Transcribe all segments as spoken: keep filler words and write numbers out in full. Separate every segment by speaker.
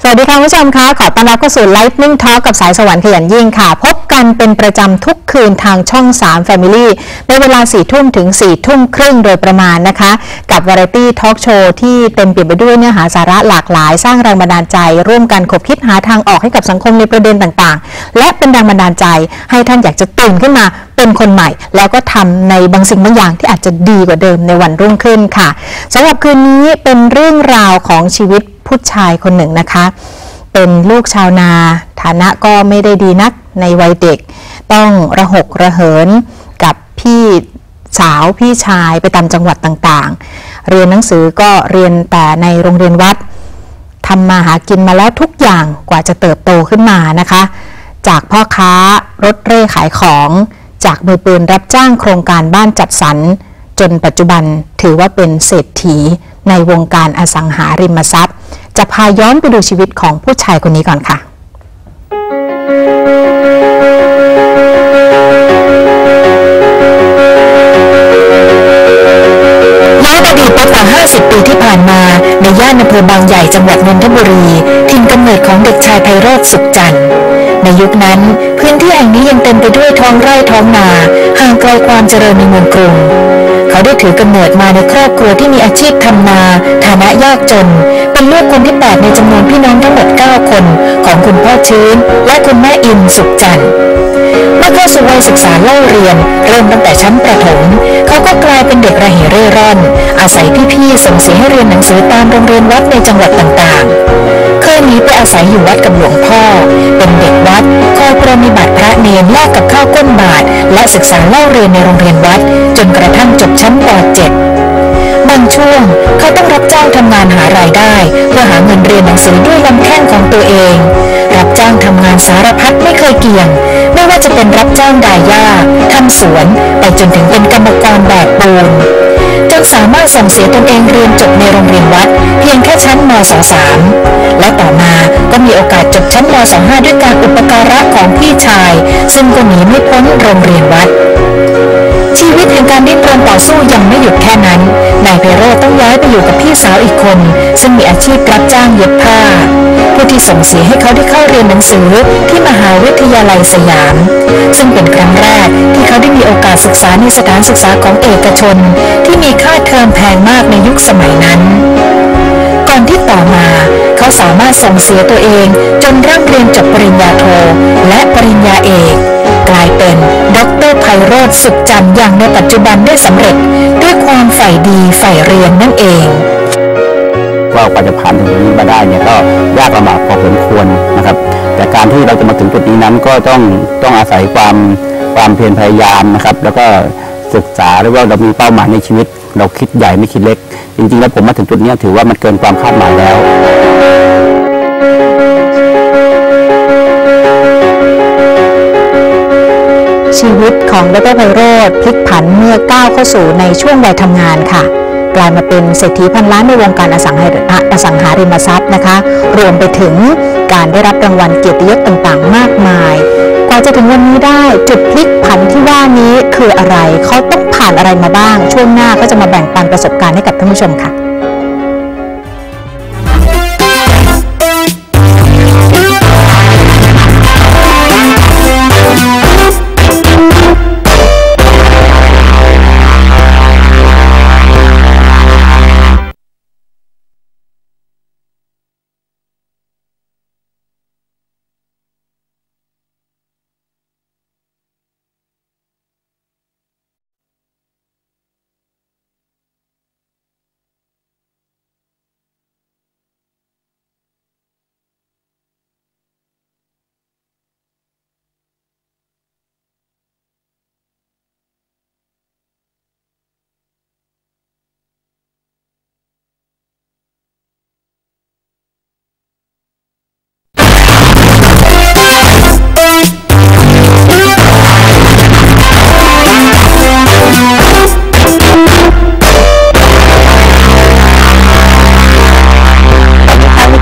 Speaker 1: วัสดีค่ะผู้ชมคะขอต้อนรับเข้าสู่ Lightning Talk กับสายสวรรค์ขยันยิ่งค่ะพบกันเป็นประจำทุกคืนทางช่องสาม Family ในเวลาสี่ทุ่มถึงสี่ทุ่มครึ่งโดยประมาณนะคะกับวาไรตี้ทอล์กโชว์ที่เต็มเปี่ยมไปด้วยเนื้อหาสาระหลากหลายสร้างแรงบันดาลใจร่วมกันขบคิดหาทางออกให้กับสังคมในประเด็นต่างๆและเป็นแรงบันดาลใจให้ท่านอยากจะตื่นขึ้นมาเป็นคนใหม่แล้วก็ทำในบางสิ่งบางอย่างที่อาจจะดีกว่าเดิมในวันรุ่งขึ้นค่ะสำหรับคืนนี้เป็นเรื่องราวของชีวิตผู้ชายคนหนึ่งนะคะเป็นลูกชาวนาฐานะก็ไม่ได้ดีนักในวัยเด็กต้องระหกระเหินกับพี่สาวพี่ชายไปตามจังหวัดต่างๆเรียนหนังสือก็เรียนแต่ในโรงเรียนวัดทำมาหากินมาแล้วทุกอย่างกว่าจะเติบโตขึ้นมานะคะจากพ่อค้ารถเร่ขายของจากมือปืนรับจ้างโครงการบ้านจัดสรรจนปัจจุบันถือว่าเป็นเศรษฐีในวงการอสังหาริมทรัพย์จะพาย้อนไปดูชีวิตของผู้ชายคนนี้ก่อนค่ะย้อนอดีตไปกว่าห้าสิบปีที่ผ่านมาในย่านอำเภอบางใหญ่จังหวัดนนทบุรีถิ่นกำเนิดของเด็กชายไพโรจน์สุขจันทร์ในยุคนั้นพื้นที่แห่งนี้ยังเต็มไปด้วยท้องไร่ท้องนาห่างไกลความเจริญในเมืองกรุงเขาได้ถือกำเนิดมาในครอบครัวที่มีอาชีพทำนาฐานะยากจนเป็นลูกคนที่แปดในจำนวนพี่น้องทั้งหมดเก้าคนของคุณพ่อชื้นและคุณแม่อินสุขจันทร์เมื่อเข้าสู่วัยศึกษาเล่าเรียนเริ่มตั้งแต่ชั้นประถมเขาก็กลายเป็นเด็กระเหเร่ร่อนอาศัยพี่ๆส่งเสียให้เรียนหนังสือตามโรงเรียนวัดในจังหวัดต่างๆเคยหนีไปอาศัยอยู่วัดกับหลวงพ่อเป็นเด็กวัดคอยปรนนิบัติพระเนรแลกกับข้าวก้นบาทและศึกษาเล่าเรียนในโรงเรียนวัดจนกระทั่งจบชั้นป เจ็ดบางช่วงเขาต้องรับจ้างทำงานหารายได้เพื่อหาเงินเรียนหนังสือด้วยลำแข้งของตัวเองรับจ้างทำงานสารพัดไม่เคยเกี่ยงไม่ว่าจะเป็นรับจ้างด่าหญ้าทำสวนไปจนถึงเป็นกรรมกรแบกปูนจนสามารถส่งเสียตนเองเรียนจบในโรงเรียนวัดเพียงแค่ชั้นม ศ.สาม และต่อมาก็มีโอกาสจบชั้นม ศ.ห้า ด้วยการอุปการะของพี่ชายซึ่งก็หนีไม่พ้นโรงเรียนวัดชีวิตแห่งการดิ้นรนต่อสู้ยังไม่หยุดแค่นั้นนายไพโรจน์ต้องย้ายไปอยู่กับพี่สาวอีกคนซึ่งมีอาชีพรับจ้างเย็บผ้าผู้ที่ส่งเสียให้เขาได้เข้าเรียนหนังสือที่มหาวิทยาลัยสยามซึ่งเป็นครั้งแรกที่เขาได้มีโอกาสศึกษาในสถานศึกษาของเอกชนที่มีค่าเทอมแพงมากในยุคสมัยนั้นก่อนที่ต่อมาเขาสามารถส่งเสียตัวเองจนร่ำเรียนจบปริญญาโทและปริญญาเอกกลายเป็นดร.ไพโรจน์สุขจันทร์อย่างในปัจจุบันได้สำเร็จด้วยความใฝ่ดีใฝ่เรียนนั่นเอง
Speaker 2: ว่ากว่าจะผ่านถึงนี้มาได้เนี่ยก็ยากลำบากพอสมควรนะครับแต่การที่เราจะมาถึงจุดนี้นั้นก็ต้องต้องอาศัยความความเพียรพยายามนะครับแล้วก็ศึกษาหรือว่าเรามีเป้าหมายในชีวิตเราคิดใหญ่ไม่คิดเล็กจริงๆแล้วผมมาถึงจุดนี้ถือว่ามันเกินความคาดหมายแล้ว
Speaker 1: ชีวิตของดร.ไพโรจน์พลิกผันเมื่อก้าวเข้าสู่ในช่วงวัยทำงานค่ะกลายมาเป็นเศรษฐีพันล้านในวงการอสังหาอสังหาริมทรัพย์นะคะรวมไปถึงการได้รับรางวัลเกียรติยศต่างๆมากมายกว่าจะถึงวันนี้ได้จุดพลิกผันที่ว่านี้คืออะไรเขาต้องผ่านอะไรมาบ้างช่วงหน้าก็จะมาแบ่งปันประสบการณ์ให้กับท่านผู้ชมค่ะ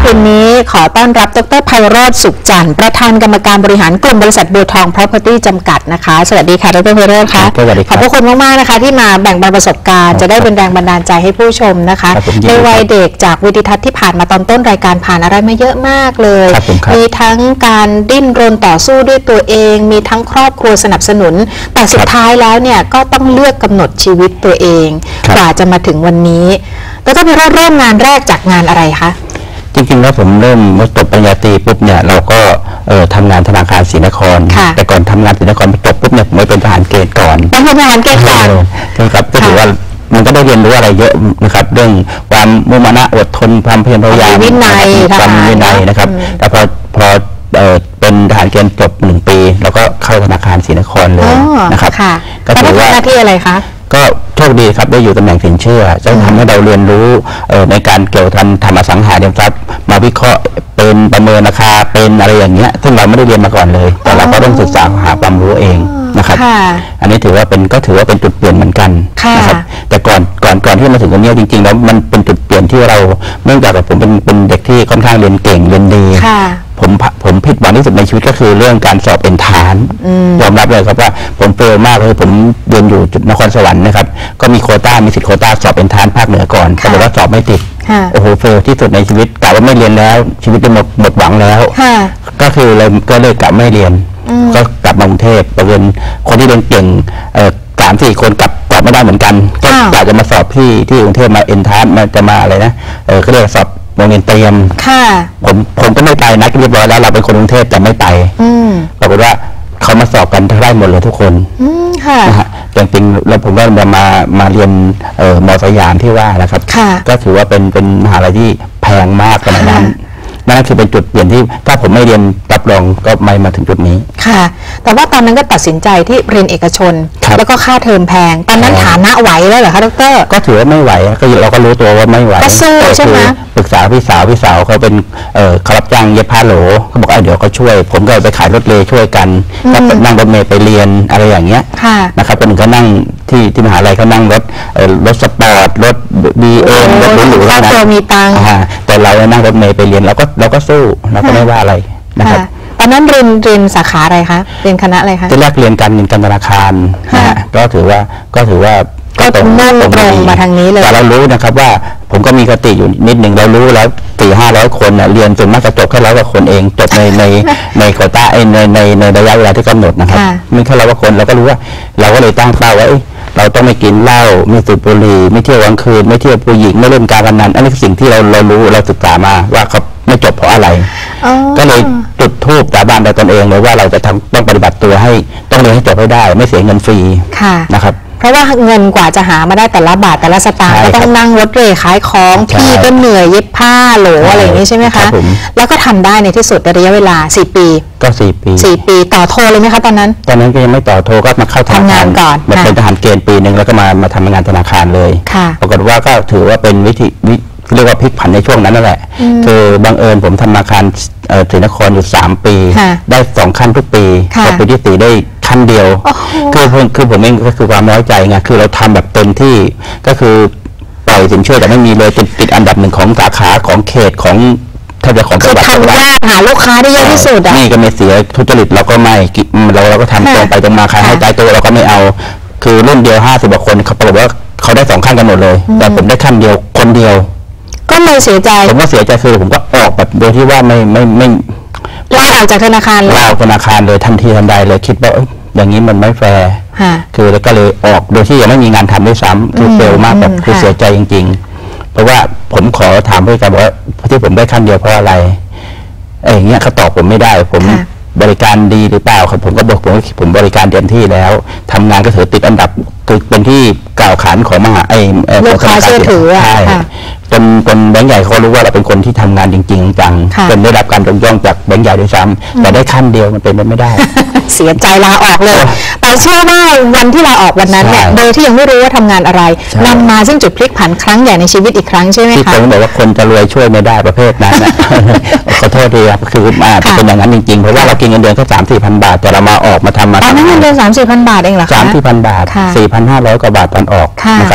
Speaker 3: คืนนี้ขอต้อนรับดรไพโรจน์สุขจันทร์ประธานกรรมการบริหารกลุ่มบริษัทบัวทอง Property จำกัดนะคะสวัสดีค่ะดรไพโรจน์ค่ะขอบพระคุณมากๆนะคะที่มาแบ่งปันประสบการณ์จะได้เป็นแรงบันดาลใจให้ผู้ชมนะคะในวัยเด็กจากวิดีทัศน์ที่ผ่านมาตอนต้นรายการผ่านอะไรมาเยอะมากเลยมีทั้งการดิ้นรนต่อสู้ด้วยตัวเองมีทั้งครอบครัวสนับสนุนแต่สุดท้ายแล้วเนี่ยก็ต้องเลือกกำหนดชีวิตตัวเองกว่าจะมาถึงวันนี้ดรไพโรจน์เริ่มงานแรกจากงานอะไรคะ
Speaker 2: จริงๆแล้วผมเริ่มเมื่อจบปริญญาตรีปุ๊บเนี่ยเราก็เอ่อทำงานธนาคารศรีนครแต่ก่อนทำงานศรีนครจบปุ๊บเนี่ยผมไปเป็นทหารเกณฑ์ก่อน
Speaker 3: เป็นทหารเกณฑ์ก่อน
Speaker 2: ใช่ครับก็ถือว่ามันก็ได้เรียนรู้อะไรเยอะนะครับเรื่องความมุ่งมั่นอดทนความเพียรพยายาม
Speaker 3: วินัย
Speaker 2: ความวินัยนะครับแต่พอพอเอ่อเป็นทหารเกณฑ์จบหนึ่งปีแล้วก็เข้าธนาคารศรีนครเลยนะครับ
Speaker 3: ก็ถือว่าหน้าที่อะไรคะ
Speaker 2: ก็โชคดีครับได้อยู่ตำแหน่งสินเชื่อจะทำให้เราเรียนรู้ในการเกี่ยวกับทำอสังหาริมทรัพย์มาวิเคราะห์เป็นประเมินราคาเป็นอะไรอย่างเงี้ยซึ่งเราไม่ได้เรียนมาก่อนเลยแต่เราก็ต้องศึกษาหาความรู้เองนะครับอันนี้ถือว่าเป็นก็ถือว่าเป็นจุดเปลี่ยนเหมือนกันนะครับแต่ก่อนก่อนก่อนที่มาถึงตรงนี้จริงๆแล้วมันเป็นจุดเปลี่ยนที่เราเนื่องจากผมเป็นเป็นเด็กที่ค่อนข้างเรียนเก่งเรียนดีผมผมผิดหวังที่สุดในชีวิตก็คือเรื่องการสอบเอนทรานซ์ยอมรับเลยครับว่าผมเฟลมากเลยผมเรียนอยู่จุดนครสวรรค์นะครับก็มีโควต้ามีสิทธิ์โควต้าสอบเอนทรานซ์ภาคเหนือก่อนแต่ว่าสอบไม่ติดโอ้โหเฟลที่สุดในชีวิตกะว่าไม่เรียนแล้วชีวิตจะหมดหมดหวังแล้วก็คือเลยก็เลยกะไม่เรียนก็กลับมากรุงเทพประเด็นคนที่เรียนเก่งสามสี่คนกลับกลับไม่ได้เหมือนกันก็อยากจะมาสอบที่ที่กรุงเทพมาเอนทรานซ์มาจะมาอะไรนะเออก็เลยสอบโรงเรียนเตรียมผมผมก็ไม่ไปนะเรียบร้อยแล้วเราเป็นคนกรุงเทพแต่ไม่ไปปรากฏว่าเขามาสอบกันทั้งได้หมดเลยทุกคนนะฮะอย่างจริงแล้วผมก็มามามาเรียนเอ่อมอสยามที่ว่านะครับก็ถือว่าเป็นเป็นมหาลัยที่แพงมากขนาดนั้นนั่นคือเป็นจุดเปลี่ยนที่ถ้าผมไม่เรียนรับรองก็ไม่มาถึงจุดนี้
Speaker 3: ค่ะแต่ว่าตอนนั้นก็ตัดสินใจที่เรียนเอกชนแล้วก็ค่าเทอมแพงตอนนั้นฐานะไหวแล้วเหรอคะดร.
Speaker 2: ก็ถือว่าไม่ไหวก็เราก็รู้ตัวว่าไม่ไหว
Speaker 3: ก็สู้ใช่ไหม
Speaker 2: ปรึกษาพี่สาวพี่สาวเขาเป็นเอ่อเขารับจ้างเย็บผ้าโหลเขาบอกเดี๋ยวเขาช่วยผมก็ไปขายรถเมล์ช่วยกันก็นั่งรถเมล์ไปเรียนอะไรอย่างเงี้ยนะครับคนหนึ่งก็นั่งที่ที่มหาลัยเขานั่งรถรถสปอร์ตรถบีเอ็มรถหรูๆนะ
Speaker 3: มีตังค์
Speaker 2: แต่เรานั่งรถเมล์ไปเรียนเราก็เราก็สู้เราก็ไม่ว่าอะไรนะครับ
Speaker 3: ตอนนั้นเรียนเรียนสาขาอะไรคะเรียนคณะอะไรคะ
Speaker 2: ที่แรกเรียนการเงินการธนาคารนะฮะก็ถือว่าก็ถือว่า
Speaker 3: ก็ตรงมุ่งตรงมาทางนี้เลย
Speaker 2: แต่เรารู้นะครับว่าผมก็มีคติอยู่นิดหนึ่งเรารู้แล้วสี่ห้าร้อยคนเรียนจนมากจะจบแค่ร้อยกว่าคนเองจบในในในโควต้าในในในระยะเวลาที่กำหนดนะครับไม่แค่ร้อยกว่าคนเราก็รู้ว่าเราก็เลยตั้งเป้าไว้เราต้องไม่กินเหล้าไม่สูบบุหรี่ไม่เที่ยวกลางคืนไม่เที่ยวผู้หญิงไม่เล่นการพนันอันนี้คือสิ่งที่เราเรารู้เราศึกษามาว่าเขาไม่จบเพราะอะไรก็เลยจุดธูปสาบานต่อตนเองเลยว่าเราจะต้องปฏิบัติตัวให้ต้องเรียนให้จบให้ได้ไม่เสียเงินฟรีนะครับ
Speaker 3: เพราะว่าเงินกว่าจะหามาได้แต่ละบาทแต่ละสตางค์ก็ต้องนั่งรถเร่ขายของพี่ก็เหนื่อยเย็บผ้าโหลอะไรอย่างนี้ใช่ไหมคะแล้วก็ทำได้ในที่สุดระยะเวลาสี่ปี
Speaker 2: ก็สี่ปี
Speaker 3: สี่ปีต่อโทเลยไหมคะตอนนั้น
Speaker 2: ตอนนั้นก็ยังไม่ต่อโทก็มาเข้า
Speaker 3: ทำงานก่อน
Speaker 2: มาเป็นทหารเกณฑ์ปีหนึ่งแล้วก็มามาทำงานธนาคารเลยปรากฏว่าก็ถือว่าเป็นวิธีเรียกว่าพลิกผันในช่วงนั้นนั่นแหละคือบังเอิญผมทำธนาคารศรีนครอยู่สามปีได้สองขั้นทุกปีพอปีที่สี่ได้ขั้นเดียวคือคือผมเองก็คือความน้อยใจไงคือเราทำแบบเต็มที่ก็คือปล่อยสินเชื่อแต่ไม่มีเลยติดติดอันดับหนึ่งของสาขาของเขตของถ้าจะของ
Speaker 3: จังหวัดทำยากหาลูกค้าได้เยอะที่สุดอ่ะ
Speaker 2: นี่ก็ไม่เสียทุจริตเราก็ไม่เราเราก็ทำตรงไปตรงมาใครให้ใจตัวเราก็ไม่เอาคือรุ่นเดียวห้าสิบกว่าคนเขาบอกว่าเขาได้สองขั้นกันหมดเลยแต่ผมได้ขั้นเดียวคนเดียว
Speaker 3: ก็เลยเสียใจ
Speaker 2: ผมก็เสียใจคือผมก็ออกแบบโดยที่ว่าไม่ไม่ไม่
Speaker 3: ลาออกจากธนาคาร
Speaker 2: ลาออกธนาคารเลยทันทีทันใดเลยคิดว่าอย่างนี้มันไม่แฟร์คือแล้วก็เลยออกโดยที่ยังไม่มีงานทำด้วยซ้ำคือเฟลมากแบบคือเสียใจจริงๆเพราะว่าผมขอถามผู้การบอกว่าที่ผมได้ขั้นเดียวเพราะอะไรไอ้อย่างเงี้ยเขาตอบผมไม่ได้ผมบริการดีหรือเปล่าครับผมก็บอกผมผมบริการเต็มที่แล้วทำงานก็ถือติดอันดับคือเป็นที่กล่าวขานของมหาไอ้
Speaker 3: ลูกค้าเชื่อถือ
Speaker 2: ใช่จนจนแบงก์ใหญ่เขารู้ว่าเราเป็นคนที่ทำงานจริงๆจังจนได้รับการยกย่องจากแบงก์ใหญ่ด้วยซ้ำแต่ได้ขั้นเดียวมันเป็นไปไม่ได้
Speaker 3: เสียใจลาออกเลยแต่เชื่อว่าวันที่ลาออกวันนั้นเนี่ยโดยที่ยังไม่รู้ว่าทำงานอะไรนำมาซึ่งจุดพลิกผันครั้งใหญ่ในชีวิตอีกครั้งใช่ไหมคะ
Speaker 2: ที่ผมบอกว่าคนจะรวยช่วยไม่ได้ประเภทนั้นนะขอโทษทีครับคือมาเป็นอย่างนั้นจริงๆเพราะว่าเรากินเงินเดือนแค่สามสี่พันบาทแต่เรามาออกมาทำมา
Speaker 3: ตอนนั้นเงินเดือนสามสี่พันบาทเองเหรอคะ
Speaker 2: สามสี่พันบาทสี่พันห้าร้อยกว่าบาทตอนออกนะครับ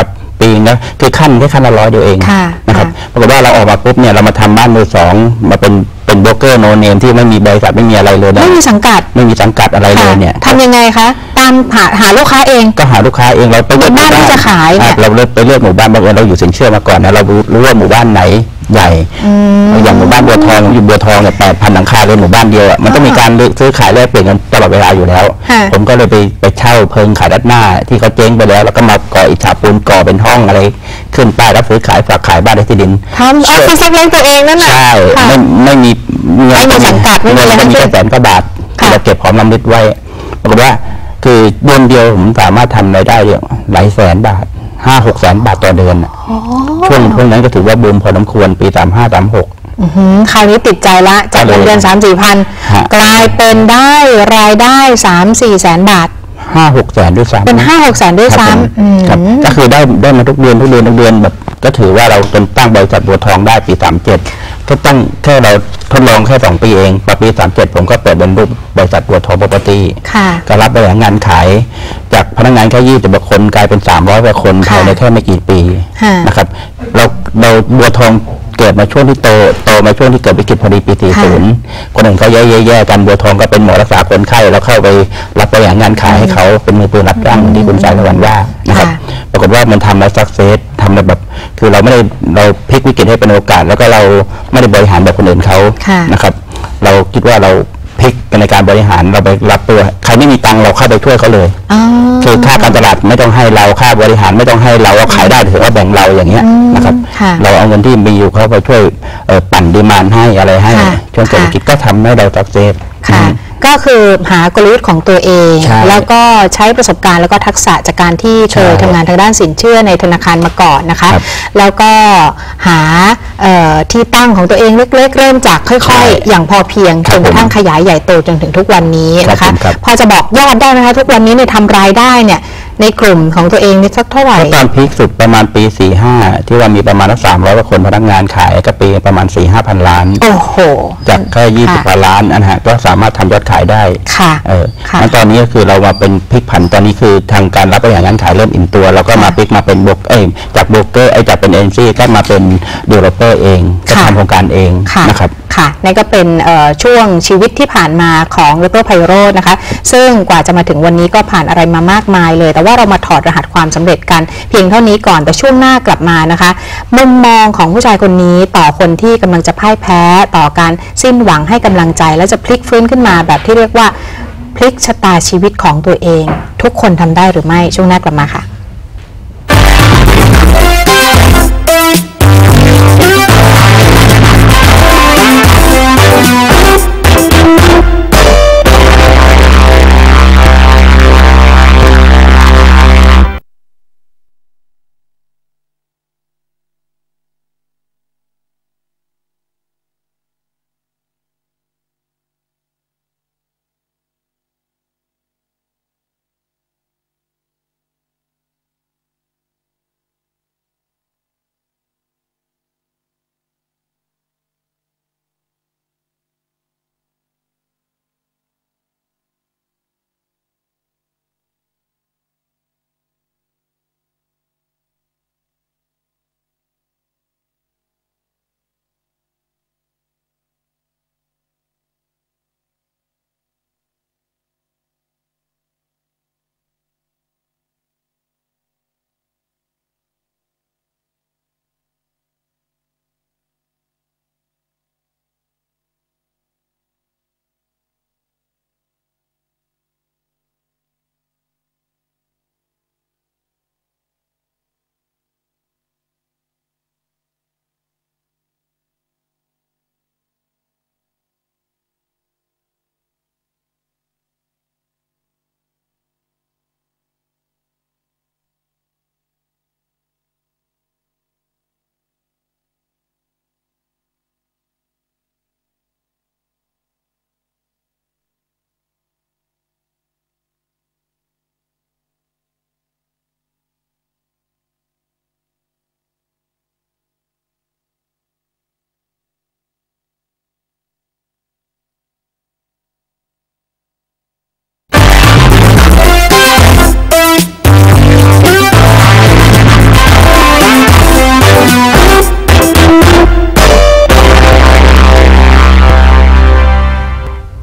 Speaker 2: ปีนะคือขั้นแค่ขั้นละร้อยเดียวเองนะครับปรากฏว่าเราออกมาปุ๊บเนี่ยเรามาทำบ้านมือสองมาเป็นเป็นโบรกเกอร์โนเนมที่ไม่มีบริษัทไม่มีอะไรเลยนะ
Speaker 3: ไม่มีสังกัด
Speaker 2: ไม่มีสังกัดอะไรเลยเนี่ย
Speaker 3: ทำยังไงคะตามหาหาลูกค้าเอง
Speaker 2: ก็หาลูกค้าเองเราไปเลือก
Speaker 3: บ้านที่จะขายเนี่ย
Speaker 2: เราเลือกไปเลือกหมู่บ้านบางเอิญเราอยู่สินเชื่อมาก่อนนะเรารู้ว่าหมู่บ้านไหนใหญ่อย่างหมู่บ้านบัวทองอยู่บัวทองเนี่ยแปดพันหลังคาเลยหมู่บ้านเดียวอ่ะมันต้องมีการซื้อขายแลกเปลี่ยนกันตลอดเวลาอยู่แล้วผมก็เลยไปไปเช่าเพิงขายด้านหน้าที่เขาเจ๊งไปแล้วแล้วก็มาก่ออิฐฉาปูนก่อเป็นห้องอะไรขึ้นป้ายรับซื้อขายฝากขายบ้านในที่ดิน
Speaker 3: ทำเอาซื้อเลี้ยงตัวเองนั่นแหละ
Speaker 2: ใช่ไม่ไม่มี
Speaker 3: เงินไม่มีสังกัดไม่มีอะไร
Speaker 2: ไม่มีแค่แสนก็บาทเราเก็บหอมรอมริบไว้ปรากฏว่าคือเดือนเดียวผมสามารถทำรายได้หลายแสนบาทห้าหกแสนบาทต่อเดือนช่วงช่วงนั้นก็ถือว่าบูมพอสมควรปีสามห้าสามหก
Speaker 3: คราวนี้ติดใจละจากเงินเดือนสามสี่พันกลายเป็นได้รายได้สามสี่แสนบาท
Speaker 2: ห้าหกแสนด้วยซ้ำ
Speaker 3: เป็นห้าหกแสนด้วยซ้
Speaker 2: ำครับก็คือได้ได้มาทุกเดือนทุกเดือนทุกเดือนแบบก็ถือว่าเราจนตั้งบริษัทบัวทองได้ปีสามเจ็ดก็ตั้งแค่เราทดลองแค่สองปีเองพอปีสามเจ็ดผมก็เปิดเป็นรูปบริษัทบัวทอง property ก็รับบริหารงานขายจากพนักงานแค่ยี่สิบกว่าคนกลายเป็นสามร้อยกว่าคนภายในแค่ไม่กี่ปีนะครับเราเราบัวทองเกิดมาช่วงที่โตโตมาช่วงที่เกิดวิกฤตพอดีปีสี่สิบคนหนึ่งเขาแย่ๆกันบัวทองก็เป็นหมอรักษาคนไข้แล้วเข้าไปรับบริหารงานขายให้เขาเป็นมือปืนรับจ้างเหมือนที่คุณสายตะวันว่านะครับปรากฏว่ามันทำแล้วสักเซสทำแบบคือเราไม่ได้เราพลิกวิกฤตให้เป็นโอกาสแล้วก็เราไม่ได้บริหารแบบคนอื่นเขานะครับเราคิดว่าเราพลิกในการบริหารเราไปรับตัวใครไม่มีตังเราเข้าไปช่วยเขาเลยคือค่าการตลาดไม่ต้องให้เราค่าบริหารไม่ต้องให้เราเราขายได้ถือว่าแบ่งเราอย่างเงี้ยนะครับเราเอาเงินที่มีอยู่เขาไปช่วยปั่นดีมานด์ให้อะไรให้ช่วงเศรษฐกิจก็ทำให้เราสักเซส
Speaker 3: ก็คือหากลยุทธ์ของตัวเองแล้วก็ใช้ประสบการณ์แล้วก็ทักษะจากการที่เคยทำงานทางด้านสินเชื่อในธนาคารมาก่อนนะคะแล้วก็หาที่ตั้งของตัวเองเล็กๆเริ่มจากค่อยๆอย่างพอเพียงจนกระทั่งขยายใหญ่โตจนถึงทุกวันนี้นะคะพอจะบอกยอดได้ไหมคะทุกวันนี้เนี่ยทำรายได้เนี่ยในกลุ่มของตัวเองนี่สักเท่าไหร่
Speaker 2: ตอนพีคสุดประมาณปีสี่ห้าที่ว่ามีประมาณสามร้อยกว่าคนพนักงานขายก็ปีประมาณสี่ห้าพันล้าน
Speaker 3: โอ้โห
Speaker 2: จากแค่ยี่สิบกว่าล้านอันฮะก็สามารถทำยอดขายได้
Speaker 3: ค่ะ
Speaker 2: เออแล้วตอนนี้ก็คือเรามาเป็นพลิกผันตอนนี้คือทางการรับบริหารงานขายเริ่มอิ่มตัวเราก็มาพลิกมาเป็นบวกเอ้จากโบรกเกอร์ไอ้จากเป็นเอ็นซีก็มาเป็นดีเวลลอปเปอร์เองก็ทำโครงการเองนะครับ
Speaker 3: ค่ะนี่ก็เป็นช่วงชีวิตที่ผ่านมาของดร.ไพโรจน์นะคะซึ่งกว่าจะมาถึงวันนี้ก็ผ่านอะไรมามากมายเลยแต่ว่าเรามาถอดรหัสความสำเร็จกันเพียงเท่านี้ก่อนแต่ช่วงหน้ากลับมานะคะมุมมองของผู้ชายคนนี้ต่อคนที่กำลังจะพ่ายแพ้ต่อการสิ้นหวังให้กำลังใจและจะพลิกฟื้นขึ้นมาแบบที่เรียกว่าพลิกชะตาชีวิตของตัวเองทุกคนทำได้หรือไม่ช่วงหน้ากลับมาค่ะ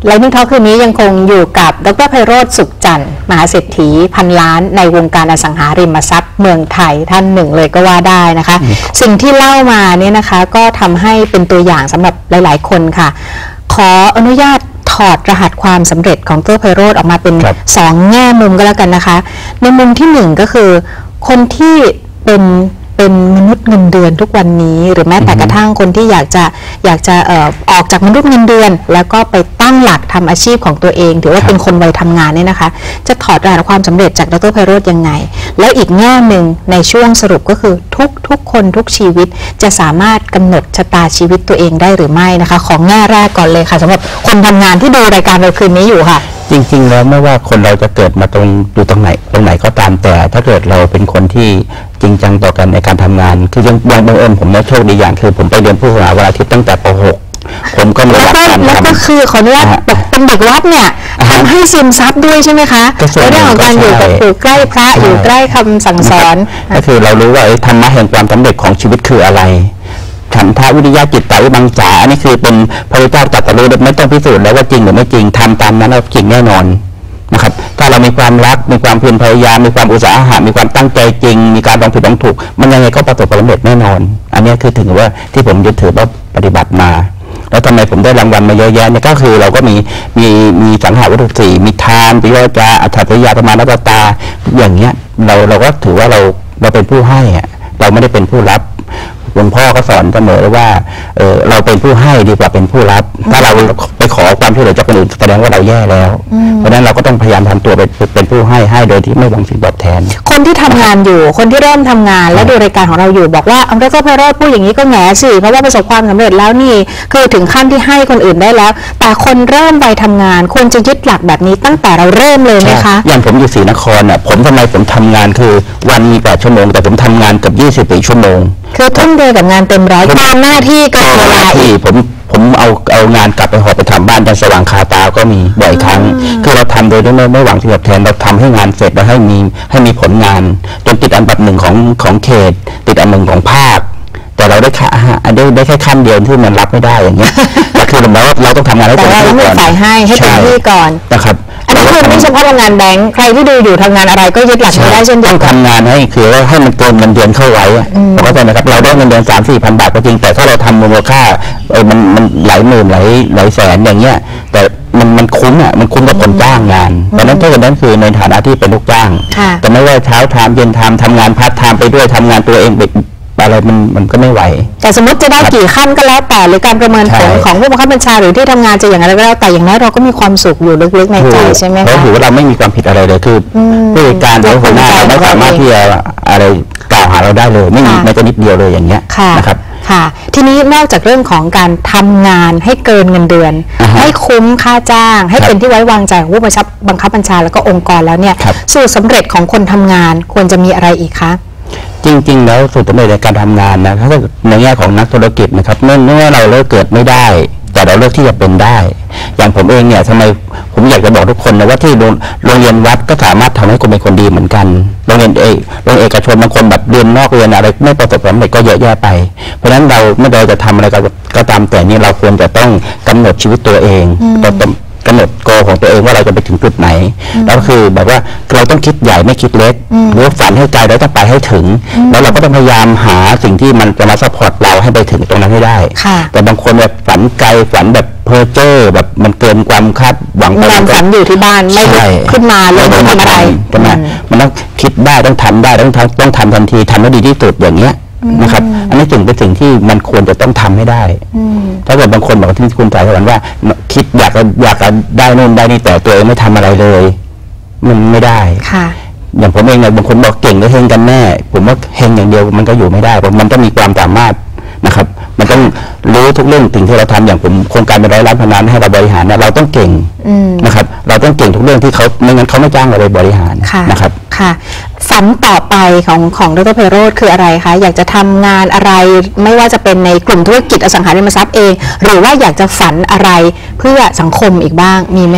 Speaker 3: ไลฟ์นิ่งทอล์คคืนนี้ยังคงอยู่กับดรไพโรจน์สุขจันทร์มหาเศรษฐีพันล้านในวงการอสังหาริมทรัพย์เมืองไทยท่านหนึ่งเลยก็ว่าได้นะคะสิ่งที่เล่ามาเนี่ยนะคะก็ทำให้เป็นตัวอย่างสำหรับหลายๆคนค่ะขออนุญาตถอดรหัสความสำเร็จของดรไพโรจน์ออกมาเป็นสองแง่มุมก็แล้วกันนะคะในมุมที่หนึ่งก็คือคนที่เป็นเป็นมนุษย์เงินเดือนทุกวันนี้หรือแม้แต่กระทั่งคนที่อยากจะอยากจะเอ่อออกจากมนุษย์เงินเดือนแล้วก็ไปตั้งหลักทำอาชีพของตัวเองถือว่าเป็นคนวัยทำงานเนี่ยนะคะจะถอดรหัสความสำเร็จจากดรไพโรจน์ยังไงแล้วอีกแง่หนึ่งในช่วงสรุปก็คือทุกทุกคนทุกชีวิตจะสามารถกำหนดชะตาชีวิตตัวเองได้หรือไม่นะคะของแง่แรกก่อนเลยค่ะสำหรับคนทำงานที่ดูรายการเราคืนนี้อยู่ค่ะ
Speaker 2: จริงๆแล้วไม่ว่าคนเราจะเกิดมาตรงอยู่ตรงไหนตรงไหนก็ตามแต่ถ้าเกิดเราเป็นคนที่จริงจังต่อกันในการทำงานคือยังยังบังเอิญผมเนี่ยโชคดีอย่างคือผมไปเรียนผู้สอนวันอาทิตย์ตั้งแต่ป หก ผมก็มีหลักการทำ
Speaker 3: แล้วก็คือขออนุญาตเป็นเด็กวัดเนี่ยทำให้ซึมซับด้วยใช่ไหมคะเรื่องของการอยู่กับอยู่ใกล้พระอยู่ใกล้คำสั่งสอน
Speaker 2: ก็คือเรารู้ว่าธรรมะแห่งความสำเร็จของชีวิตคืออะไรฉันทาวิริยะจิตตาวิมังสาอันนี้คือเป็นพระพุทธเจ้าตรัสรู้ไม่ต้องพิสูจน์แล้วว่าจริงหรือไม่จริงทำตามนั้นแล้วจริงแน่นอนนะครับถ้าเรามีความรักมีความเพียรพยายามมีความอุตสาหะมีความตั้งใจจริงมีการลองผิดลองถูกมันยังไงก็ประสบความสำเร็จแน่นอนอันนี้คือถึงว่าที่ผมยึดถือว่าปฏิบัติมาแล้วทำไมผมได้รางวัลมาเยอะแยะเนี่ยก็คือเราก็มีมีมีสังหาวัตถุสี่มีทานปิโยจาอัตถปริยาประมาณนัตตาอย่างเงี้ยเราเราก็ถือว่าเราเราเป็นผู้ให้อะเราไม่ได้เป็นผู้รับหลวงพ่อก็สอนเสมอว่าเออเราเป็นผู้ให้ดีกว่าเป็นผู้รับถ้าเราไปขอความช่วยเหลือจากคนอื่นแสดงว่าเราแย่แล้วเพราะฉะนั้นเราก็ต้องพยายามทำตัวเป็นเป็นผู้ให้ให้โดยที่ไม่หวังสิ่งตอบแทน
Speaker 3: คนที่ทำงานอยู่คนที่เริ่มทำงานและดูรายการของเราอยู่บอกว่าดรไพโรจน์พูดอย่างนี้ก็แหงสิเพราะว่าประสบความสำเร็จแล้วนี่คือถึงขั้นที่ให้คนอื่นได้แล้วแต่คนเริ่มไปทำงานควรจะยึดหลักแบบนี้ตั้งแต่เราเริ่มเลยไหมคะ
Speaker 2: อย่างผมอยู่ศรีนครอ่ะผมทำไมผมทำงานคือวันมีแปดชั่วโมงแต่ผมทำงานเกือบยี่สิบสี่ชั่วโมง
Speaker 3: คือทุ่มเทกับงานเต็มร้อยตามหน้าที่กับเวลา
Speaker 2: ที่ผมผมเอาเอางานกลับไปหอบไปทำบ้านจนสว่างคาตาก็มีบ่อยครั้งคือเราทำโดยไม่ไม่หวังสิ่งตอบแทนเราทำให้งานเสร็จแล้วให้มีให้มีผลงานจนติดอันดับหนึ่งของของเขตติดอันหนึ่งของภาคแต่เราได้แค่ได้ได้แค่ขั้นเดียวที่มันรับไม่ได้อย่างเงี้ยแต่คือเราเราต้องทำงานให้เต็มที่ก่อน
Speaker 3: แต่เราต้องใส่ให้ให้เต็มที่ก่อน
Speaker 2: นะครับ
Speaker 3: อันนี้คือไม่เฉพาะทำงานแบงค์ใครที่ดูอยู่ทำงานอะไรก็ยึดหลักไม่ได้เช่นเดียวกัน
Speaker 2: ทำงานให้คือว่าให้มันเกินเงินเดือนเข้าไว้เราก็จะนะครับเราได้เงินเดือนสามสี่พันบาทก็จริงแต่ถ้าเราทำมูลค่าเออมันมันหลายหมื่นหลายหลายแสนอย่างเงี้ยแต่มันมันคุ้มอ่ะมันคุ้มกับคนจ้างงานเพราะนั้นถ้าอย่างนั้นคือในฐานะที่เป็นลูกจ้างแต่ไม่ว่าเช้าทำเย็นทำทำงานพาร์ทไทม์ไปด้วยทำงานตัวเองอะไรมันมันก็ไม่ไหว
Speaker 3: แต่สมมติจะได้กี่ขั้นก็แล้วแต่หรือการประเมินผลของผู้บังคับบัญชาหรือที่ทำงานจะอย่างไรก็แล้วแต่อย่างน้อยเราก็มีความสุขอยู่ลึกๆในใจใช่ไหมคะ
Speaker 2: เพราะถือว่าเราไม่มีความผิดอะไรเลยคือผู้จัดการหรือหัวหน้าเราไม่สามารถที่จะอะไรกล่าวหาเราได้เลยไม่มีแม้แต่นิดเดียวเลยอย่างเงี้ยนะครับ
Speaker 3: ค่ะทีนี้นอกจากเรื่องของการทำงานให้เกินเงินเดือนให้คุ้มค่าจ้างให้เป็นที่ไว้วางใจของผู้บังคับบัญชาแล้วก็องค์กรแล้วเนี่ยสูตรสำเร็จของคนทำงานควรจะมีอะไรอีกคะ
Speaker 2: จริงๆแล้วสูตรสำเร็จในการทำงานนะถ้าในแง่ของนักธุรกิจนะครับเมื่อเมื่อเราเลิกเกิดไม่ได้แต่เราเลือกที่จะเป็นได้อย่างผมเองเนี่ยทำไมผมอยากจะบอกทุกคนนะว่าที่โรงเรียนวัดก็สามารถทำให้คนเป็นคนดีเหมือนกันโรงเรียนเอกโรงเรียนเอกชนบางคนแบบเรียนนอกเรียนอะไรไม่ประสบความสำเร็จก็เยอะแยะไปเพราะฉะนั้นเราเมื่อเราจะทำอะไรก็ตามแต่นี้เราควรจะต้องกำหนดชีวิตตัวเองเราต้องกำหนดโกของตัวเองว่าเราจะไปถึงจุดไหนแล้วคือแบบว่าเราต้องคิดใหญ่ไม่คิดเล็กหรือฝันให้ไกลแล้วต้องไปให้ถึงแล้วเราก็ต้องพยายามหาสิ่งที่มันจะมาซัพพอร์ตเราให้ไปถึงตรงนั้นให้ได้แต่บางคนแบบฝันไกลฝันแบบเพ้อเจ้อแบบมันเกินความคาดหวัง
Speaker 3: ไปฝันอยู่ที่บ้านไม่ขึ้นมาเลยไม่ทำอะไร
Speaker 2: มันต้องคิดได้ต้องทำได้ต้องทำต้องทำทันทีทำให้ดีที่สุดอย่างเงี้ยนะครับอันนี้จึงเป็นสิ่งที่มันควรจะต้องทำให้ได้ถ้าเกิดบางคนบอกที่คุณสายสวรรค์ว่าคิดอยากอยากได้นู่นได้นี่แต่ตัวเองไม่ทำอะไรเลยมันไม่ได้อย่างผมเองเนี่ยบางคนบอกเก่งก็เฮงกันแน่ผมว่าเฮงอย่างเดียวมันก็อยู่ไม่ได้เพราะมันต้องมีความสามารถนะครับมันต้องรู้ทุกเรื่องสิ่งที่เราทำอย่างผมโครงการเป็นร้อยล้านพันล้านให้เราบริหารเนี่ยเราต้องเก่งนะครับเราต้องเก่งทุกเรื่องที่เขาไม่งั้นเขาไม่จ้างเราไปบริหารนะครับ
Speaker 3: ค่ะฝันต่อไปของของดรไพโรจน์คืออะไรคะอยากจะทำงานอะไรไม่ว่าจะเป็นในกลุ่มธุรกิจอสังหาริมทรัพย์เองหรือว่าอยากจะฝันอะไรเพื่อสังคมอีกบ้างมีไหมคะ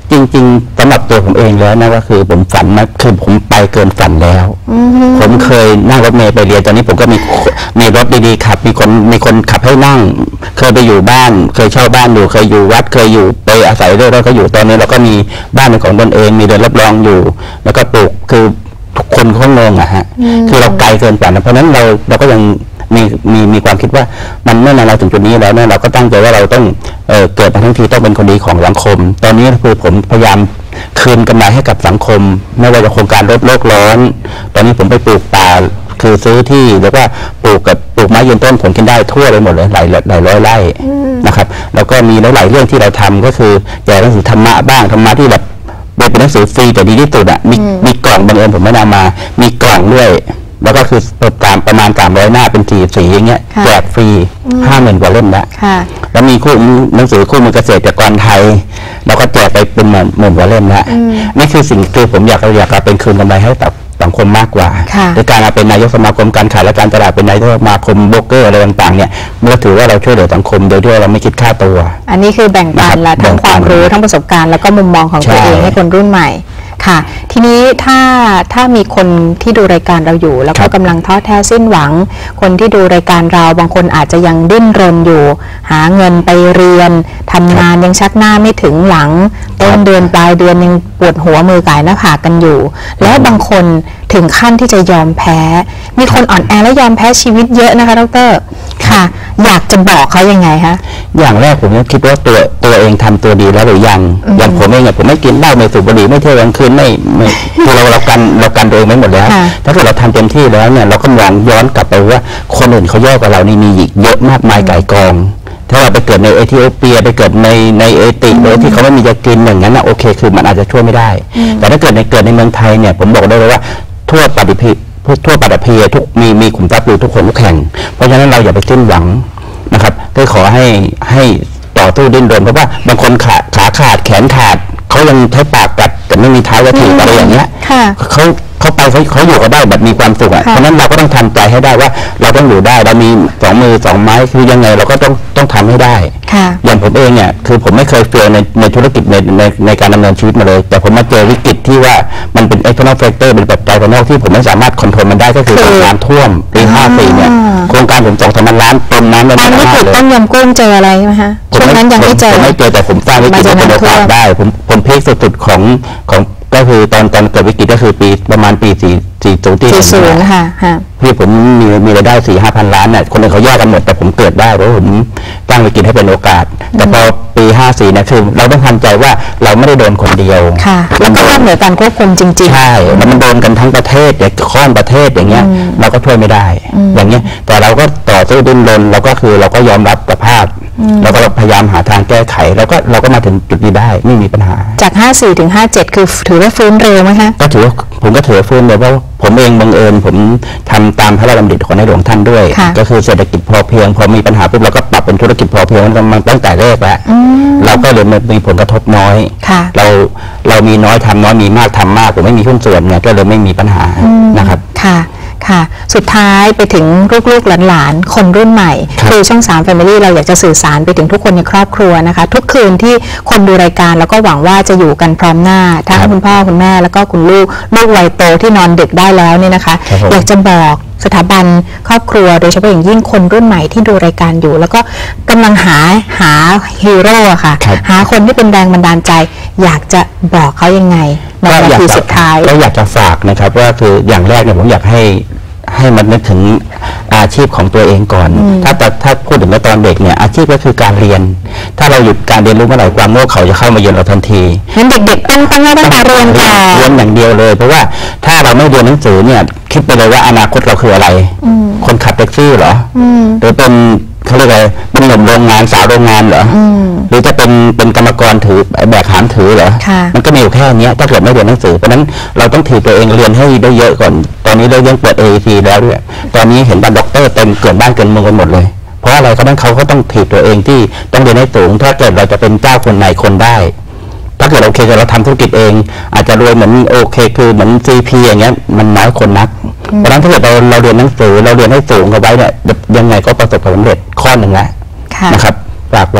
Speaker 2: จริงๆสำหรับตัวผมเองแล้วนะก็คือผมฝันนะคือผมไปเกินฝันแล้วผมเคยนั่งรถเมล์ไปเรียนตอนนี้ผมก็มีมีรถดีๆขับมีคนมีคนขับให้นั่งเคยไปอยู่บ้านเคยเช่าบ้านอยู่เคยอยู่วัดเคยอยู่ไปอาศัยด้วยแล้วก็อยู่ตอนนี้เราก็มีบ้านเป็นของตนเองมีเรือนรับรองอยู่แล้วก็ปลูกคือทุกคนเขางงอะฮะคือเราไกลเกินฝันเพราะนั้นเราเราก็ยังมีมีมีความคิดว่ามันเมื่อเราถึงจุดนี้แล้วเนี่ยเราก็ตั้งใจว่าเราต้องเอ่อเกิดมาทั้งทีต้องเป็นคนดีของสังคมตอนนี้คือผมพยายามคืนกำไรให้กับสังคมไม่ว่าจะโครงการลดโลกร้อนตอนนี้ผมไปปลูกป่าคือซื้อที่แล้วก็ปลูกกับปลูกไม้ยืนต้นผลกินได้ทั่วไปหมดเลยหลายหลายร้อยไร่นะครับแล้วก็มีหลายๆเรื่องที่เราทำก็คือแจกหนังสือธรรมะบ้างธรรมะที่แบบเป็นหนังสือฟรีแต่ดีที่สุดอ่ะมีมีกล่องบังเอิญผมไม่นำมามีกล่องด้วยแล้วก็คือตามประมาณสามร้อยหน้าเป็นสีสีอย่างเงี้ยแจกฟรีห้าหมื่นกว่าเล่มแล้วแล้วมีคู่หนังสือคู่มือเกษตรกรไทยแล้วก็แจกไปเป็นหมื่นหมื่นกว่าเล่มแล้วนี่คือสิ่งคือผมอยากเราอยากเป็นคืนกำไรให้กับสังคมมากกว่าโดยการเป็นนายกสมาคมการขายและการตลาดเป็นนายกสมาคมโบรกเกอร์อะไรต่างๆเนี่ยเมื่อถือว่าเราช่วยเหลือสังคมโดยที่เราไม่คิดค่าตัว
Speaker 3: อันนี้คือแบ่งปันและทั้งความรู้ทั้งประสบการณ์แล้วก็มุมมองของตัวเองให้คนรุ่นใหม่ค่ะทีนี้ถ้าถ้ามีคนที่ดูรายการเราอยู่แล้วก็กำลังท้อแท้สิ้นหวังคนที่ดูรายการเราบางคนอาจจะยังดิ้นรนอยู่หาเงินไปเรียนทำงานยังชักหน้าไม่ถึงหลังต้นเดือนปลายเดือนยังปวดหัวมือก่ายหน้าผากกันอยู่แล้วบางคนถึงขั้นที่จะยอมแพ้มีคนอ่อนแอและยอมแพ้ชีวิตเยอะนะคะดร.ค่ะอยากจะบอกเขายังไงคะ
Speaker 2: อย่างแรกผมคิดว่าตัวตัวเองทำตัวดีแล้วหรือยังอย่างผมเองเนี่ยผมไม่กินเหล้าไม่สูบบุหรี่ไม่เที่ยวกลางคืนไม่ไม่คือเราเรากันเรากันตัวเองไม่หมดแล้วถ้าเกิดเราทำเต็มที่แล้วเนี่ยเราก็มองย้อนกลับไปว่าคนอื่นเขาย่อกว่าเรานี่มีอีกเยอะมากมายก่ายกองถ้าเราไปเกิดในเอธิโอเปียไปเกิดในในเอติโดยที่เขาไม่มีจะกินอย่างนั้นนะโอเคคือมันอาจจะช่วยไม่ได้แต่ถ้าเกิดในเกิดในเมืองไทยเนี่ยผมบอกได้เลยว่าทั่วปฏิพิทั่วปฏิพีทุกมีมีขุมทรัพย์อยู่ทุกคนทุกแห่งเพราะฉะนั้นเราอย่าไปสิ้นหวังนะครับก็ขอให้ให้ต่อสู้ดิ้นรนเพราะว่าบางคนขาขาขาดแขนขาดเขายังใช้ปากกัดแต่ไม่มีเท้าจะถีบอะไรอย่างเงี้ยเขาเขาไปเขาเขาอยู่ก็ได้แบบมีความสุขอ่ะเพราะนั้นเราก็ต้องทำใจให้ได้ว่าเราต้องอยู่ได้เรามีสองมือสองไม้คือยังไงเราก็ต้องต้องทำให้ได้อย่างผมเองเนี่ยคือผมไม่เคยเฟลในในธุรกิจในในในการดำเนินชีวิตมาเลยแต่ผมมาเจอวิกฤตที่ว่ามันเป็น external factor เป็นปัจจัยภายนอกที่ผมไม่สามารถควบคุมมันได้ก็คือน้ำท่วมปีห้าสี่เนี่ยโครงการผมสองสามล้านเต็มน้ำเลยตอน
Speaker 3: นี้ถูกต้มยำกุ้งเจออะไรไหมคะช่วงนั้นยังไม่เจอ
Speaker 2: ไม่เจอแต่ผมสร้างวิกฤตเป็นโอกาสได้ผมผมพีคสุดๆของของก็คือตอนตอนเกิดวิกฤตก็คือปีประมาณปีสี่สี่ศูนย์ที่
Speaker 3: สี่ศูนย์ค่ะ
Speaker 2: พี่ผมมีมีรายได้สี่ห้าพันล้านเนี่ยคนอื่นเขาแยกกันหมดแต่ผมเกิดได้เพราะผมตั้งวิกฤตให้เป็นโอกาสแต่พอปีห้าสี่เนี่ยคือเราต้องทำใจว่าเราไม่ได้โดนคนเดียว
Speaker 3: ค่ะแล้วก็เหนือการควบคุมจริง
Speaker 2: ๆใช่แล้วมันโดนกันทั้งประเทศอย่างข้อนประเทศอย่างเงี้ยเราก็ช่วยไม่ได้อย่างเงี้ยแต่เราก็ต่อสู้ดิ้นรนเราก็คือเราก็ยอมรับสภาพเราก็พยายามหาทางแก้ไขแล้วก็เราก็มาถึงจุดนี้ได้ไม่มีปัญหา
Speaker 3: จากห้าสี่ถึงห้าเจ็ดคือถือว่าฟื้นเร็วไหมคะ
Speaker 2: ก็ถือว่าผมก็ถือว่าฟื้นเลยเพราะผมเองบังเอิญผมทำตามพระราชดำริของในหลวงท่านด้วยก็คือเศรษฐกิจพอเพียงพอมีปัญหาปุ๊บเราก็ปรับเป็นธุรกิจพอเพียงมันตั้งแต่แรกแล้วเราก็เลยมีผลกระทบน้อยเราเรามีน้อยทำน้อยมีมากทำมากผมไม่มีหุ้นส่วนเนี่ยก็เลยไม่มีปัญหานะครับ
Speaker 3: ค่ะค่ะสุดท้ายไปถึงลูกๆหลานๆคนรุ่นใหม่คือช่องสาม Family เราอยากจะสื่อสารไปถึงทุกคนในครอบครัวนะคะทุกคืนที่คนดูรายการแล้วก็หวังว่าจะอยู่กันพร้อมหน้าทั้งคุณพ่อคุณแม่แล้วก็คุณลูกลูกวัยโตที่นอนดึกได้แล้วเนี่ยนะคะอยากจะบอกสถาบันครอบครัวโดยเฉพาะอย่างยิ่งคนรุ่นใหม่ที่ดูรายการอยู่แล้วก็กำลังหาหาฮีโร่ค่ะหาคนที่เป็นแรงบันดาลใจอยากจะบอกเขายังไงในนาทีสุดท้าย
Speaker 2: ก็อยากจะฝากนะครับว่าคืออย่างแรกเนี่ยผมอยากให้ให้มันนึกถึงอาชีพของตัวเองก่อนถ้าถ้าพูดถึงตอนเด็กเนี่ยอาชีพก็คือการเรียนถ้าเราหยุดการเรียนรู้เมื่อไหร่ความโง่เขาจะเข้ามาเยือนเราทันที
Speaker 3: งั้นเด็กๆต้องต้องต้องเรียนก่อน
Speaker 2: เรียนอย่างเดียวเลยเพราะว่าถ้าเราไม่เรียนหนังสือเนี่ยคิดไปเลยว่าอนาคตเราคืออะไรคนขับแท็กซี่เหรอหรือเป็นเขาเรียกอะไรเป็นหนุ่มโรงงานสาวโรงงานเหรอหรือจะเป็นเป็นกรรมกรถือแบกหามถือเหรอมันก็มีอยู่แค่นี้ถ้าเกิดไม่เรียนหนังสือเพราะนั้นเราต้องถือตัวเองเรียนให้ได้เยอะก่อนตอนนี้เรายังเปิด เอ ที แล้วด้วยตอนนี้เห็นบ้านด็อกเตอร์เต็มเกินบ้านเกินเมืองกันหมดเลยเพราะอะไรก็นั้นเขาก็ต้องถือตัวเองที่ต้องเรียนให้สูงถ้าเกิดเราจะเป็นเจ้าคนนายคนได้ถ้าเกิดโอเคเราทำธุรกิจเองอาจจะรวยเหมือนโอเคคือเหมือน ซี พี อย่างเงี้ยมันน้อยคนนักเพราะฉะนั้นถ้าเกิดเราเราเรียนหนังสือเราเรียนให้สูงเอาไว้เนี่ยยังไงก็ประสบความสำเร็จข้อหนึ่งแล้วนะครับฝากไว้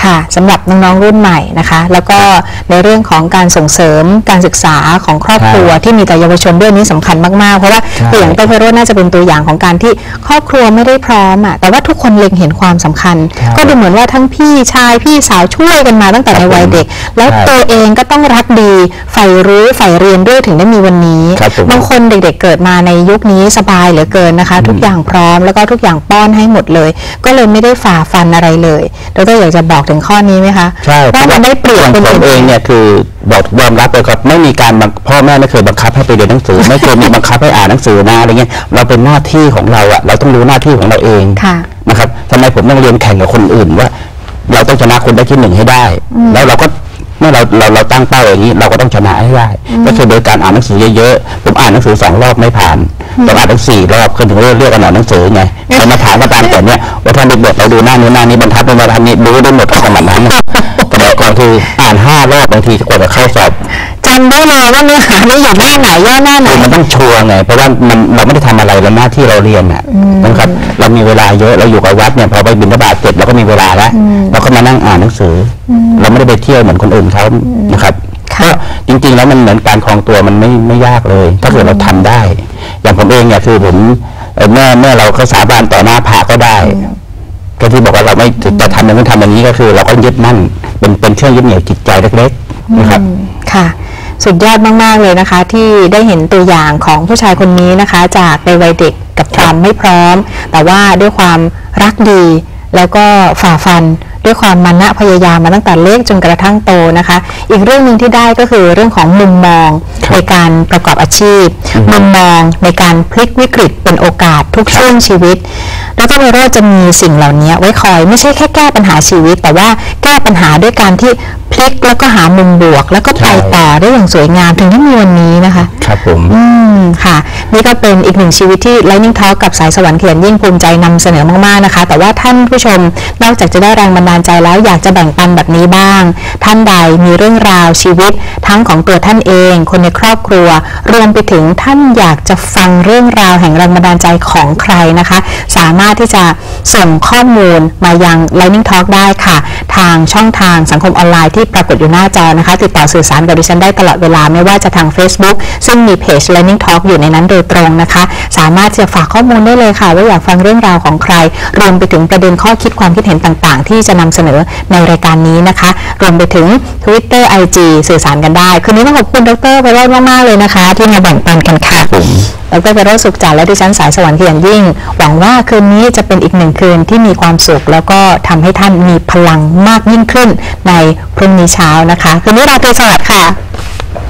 Speaker 3: ค่ะสำหรับน้องๆรุ่นใหม่นะคะแล้วก็ในเรื่องของการส่งเสริมการศึกษาของครอบครัวที่มีแต่เยาวชนด้วยนี้สำคัญมากๆเพราะว่าตัวอย่างต้นไพโรจน์น่าจะเป็นตัวอย่างของการที่ครอบครัวไม่ได้พร้อมอ่ะแต่ว่าทุกคนเล็งเห็นความสำคัญก็ดูเหมือนว่าทั้งพี่ชายพี่สาวช่วยกันมาตั้งแต่ในวัยเด็กแล้วตัวเองก็ต้องรักดีใฝ่รู้ใฝ่เรียนด้วยถึงได้มีวันนี้บางคนเด็กๆเกิดมาในยุคนี้สบายเหลือเกินนะคะทุกอย่างพร้อมแล้วก็ทุกอย่างป้อนให้หมดเลยก็เลยไม่ได้ฝ่าฟันอะไรเลยดร.อยากจะบอกถึงข้อนี้ไหมคะ
Speaker 2: ใช่
Speaker 3: ว่ามันได้เปรียบคน
Speaker 2: อื่นเองเนี่ยคือบอกยอมรับเลยครับไม่มีการพ่อแม่ไม่เคยบังคับให้ไปเรียนหนังสือไม่เคยมีบังคับให้อ่านหนังสือนะอะไรเงี้ยเราเป็นหน้าที่ของเราอะเราต้องรู้หน้าที่ของเราเองนะครับทำไมผมต้องเรียนแข่งกับคนอื่นว่าเราต้องชนะคนได้ที่หนึ่งให้ได้แล้วเราก็เมื่อเราเราเราตั้งเป้าอย่างนี้เราก็ต้องชนะให้ได้ก็คือโดยการอ่านหนังสือเยอะๆผมอ่านหนังสือสองรอบไม่ผ่านต้องอ่านทั้งสี่รอบขึ้นถึงเรื่องเรื่องอ่านหนังสือไงใครมาถามก็ตามแต่เนี่ยว่าท่านเด็กๆเราดูหน้านี้หน้านี้บรรทัดเป็นบรรทัดนี้รู้ได้หมดขนาดนั้นแต่เมื่อก่อนคืออ่านห้ารอบบางทีกว่าจะเข้าสอบ
Speaker 3: จำได้เลยว่าเนื้อหานี่อยู่หน้าไหนย่อหน้าไหน
Speaker 2: มันต้องชัวร์ไงเพราะว่ามันเราไม่ได้ทำอะไรแล้วหน้าที่เราเรียนอ่ะนะครับเรามีเวลาเยอะเราอยู่กับวัดเนี่ยพอไปบิณฑบาตเสร็จเราก็มีเวลาแล้วเราก็มานั่งอ่านหนังสือเราไม่ได้ไปเที่ยวเหมือนคนอื่นเขานะครับก็จริงๆแล้วมันเหมือนการครองตัวมันไม่ไม่ยากเลยถ้าเกิดเราทำได้อย่างผมเองเนี่ยคือผมแม่แม่เราเขาสาบานต่อหน้าพระก็ได้ก็ที่บอกว่าเราไม่จะทำอย่างนี้ทำอย่างนี้ก็คือเราก็ยึดมั่นเป็นเป็นเครื่องยึดเหนี่ยวจิตใจเล็กๆนะครับ
Speaker 3: ค่ะสุดยอดมากๆเลยนะคะที่ได้เห็นตัวอย่างของผู้ชายคนนี้นะคะจากในวัยเด็กกับความไม่พร้อมแต่ว่าด้วยความรักดีแล้วก็ฝ่าฟันด้วยความมานะพยายามมาตั้งแต่เล็กจนกระทั่งโตนะคะอีกเรื่องหนึ่งที่ได้ก็คือเรื่องของมุมมองในการประกอบอาชีพมุมมองในการพลิกวิกฤตเป็นโอกาสทุกช่วงชีวิตแล้วก็ไพโรจน์จะมีสิ่งเหล่านี้ไว้คอยไม่ใช่แค่แก้ปัญหาชีวิตแต่ว่าแก้ปัญหาด้วยการที่พลิกแล้วก็หามุมบวกแล้วก็ไปต่อได้อย่างสวยงามถึงที่มีวันนี้นะคะ
Speaker 2: ครับผม
Speaker 3: อืมค่ะนี่ก็เป็นอีกหนึ่งชีวิตที่ Lightning Talk กับสายสวรรค์เขียนยิ่งภูมิใจนำเสนอมากๆนะคะแต่ว่าท่านผู้ชมนอกจากจะได้แรงบันดาลใจแล้วอยากจะแบ่งปันแบบนี้บ้างท่านใดมีเรื่องราวชีวิตทั้งของตัวท่านเองคนในครอบครัวรวมไปถึงท่านอยากจะฟังเรื่องราวแห่งแรงบันดาลใจของใครนะคะสามารถที่จะส่งข้อมูลมายัง Lightning Talk ได้ค่ะทางช่องทางสังคมออนไลน์ที่ปรากฏอยู่หน้าจอนะคะติดต่อสื่อสารกับดิฉันได้ตลอดเวลาไม่ว่าจะทาง Facebook ซึ่งมีเพจ Lightning Talk อยู่ในนั้นโดยตรงนะคะสามารถจะฝากข้อมูลได้เลยค่ะว่าอยากฟังเรื่องราวของใครรวมไปถึงประเด็นข้อคิดความคิดเห็นต่างๆที่จะนำเสนอในรายการนี้นะคะรวมไปถึง Twitter ไอ จี สื่อสารกันได้คืนนี้ต้องขอบคุณดร.ไพโรจน์มากๆเลยนะคะที่มาแบ่งปันกันค่ะดร.ไพโรจน์สุขจันทร์และดิฉันสายสวรรค์เขียนยิ่งหวังว่าคืนนี้จะเป็นอีกหนึ่งคืนที่มีความสุขแล้วก็ทำให้ท่านมีพลังมากยิ่งขึ้นในพรุ่งนี้เช้านะคะคืนนี้ราตรีสวัสดิ์ค่ะ